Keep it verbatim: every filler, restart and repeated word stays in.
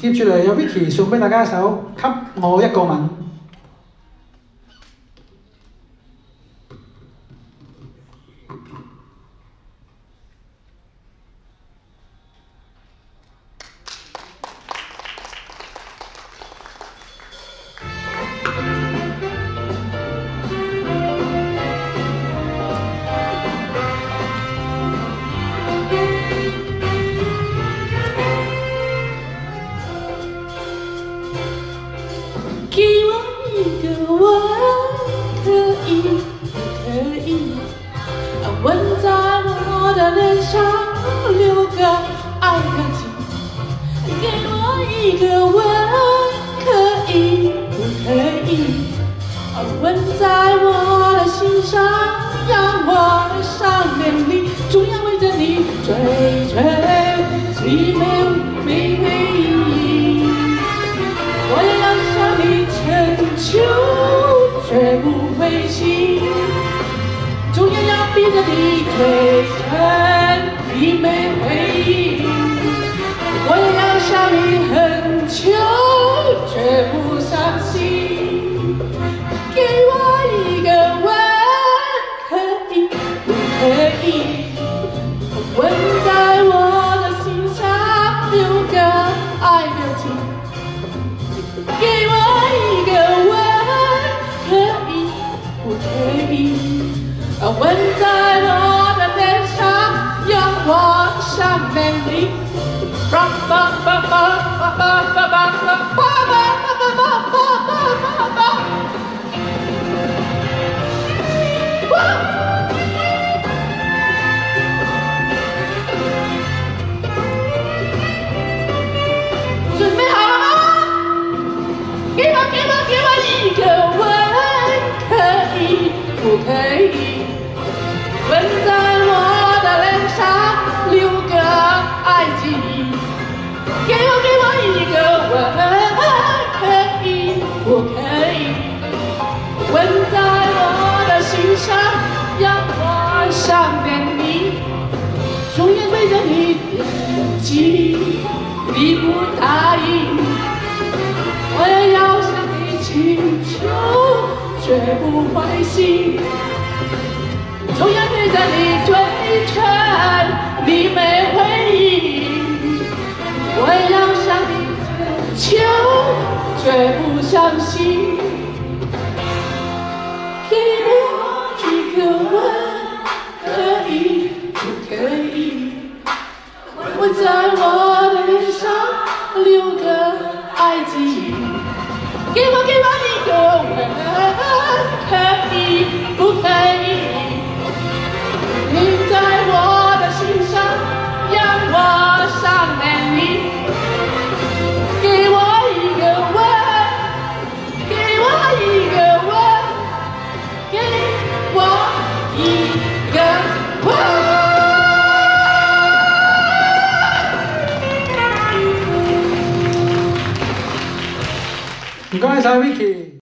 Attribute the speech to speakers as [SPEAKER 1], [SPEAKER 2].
[SPEAKER 1] 接住嚟有 Vicky 送俾大家一首《給我一個吻》。
[SPEAKER 2] 给我一个吻，可以不可以？吻在我的脸上，留个爱的记忆。给我一个吻，可以不可以？吻在我的心上，让我的伤恋里，终要围着你追追凄美美回忆。我也要向你恳求，绝不灰心，终也要逼着你追成你美回忆。我也要向你恳求，绝不伤心。给我一个吻，可以不可以？吻在我的心上，留个爱的记忆。给我一个吻，可以不可以？吻在我的脸上，让我伤恋你。吧吧吧吧吧吧吧吧吧吧吧吧吧吧。准备好了吗？给我，给我，给我一个吻，可以不可以？吻在我的脸上，留个爱记忆。给我，给我一个吻，可以不可以？吻在我的心上，让我想念你，永远围着你惦记，你不答应。我也要向你请求，绝不灰心，永远陪着你追成你美回忆。我也要向你恳求，绝不相信。给我一个吻，可以不可以？吻在我的脸上，留个爱记忆。给我，给我一个吻，可以不可以？你在我的心上，让我伤恋你。给我一个吻，给我一个吻，给我一个吻。
[SPEAKER 1] 唔該晒 Vicky。